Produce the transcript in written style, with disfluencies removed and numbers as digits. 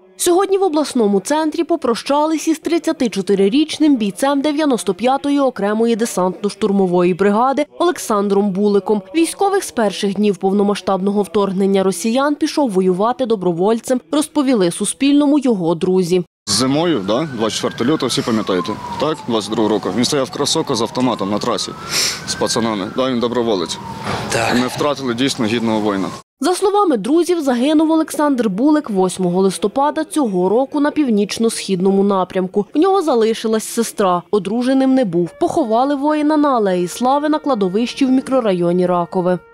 Сьогодні в обласному центрі попрощались із 34-річним бійцем 95-ї окремої десантно-штурмової бригади Олександром Буликом. Військових з перших днів повномасштабного вторгнення росіян пішов воювати добровольцем, розповіли Суспільному його друзі. Зимою, 24 лютого, всі пам'ятаєте, так, 22 року, він стояв в кросовках з автоматом на трасі з пацанами, він доброволець. Так. І ми втратили дійсно гідного воїна. За словами друзів, загинув Олександр Булик 8 листопада цього року на північно-східному напрямку. В нього залишилась сестра, одруженим не був. Поховали воїна на Алеї Слави на кладовищі в мікрорайоні Ракове.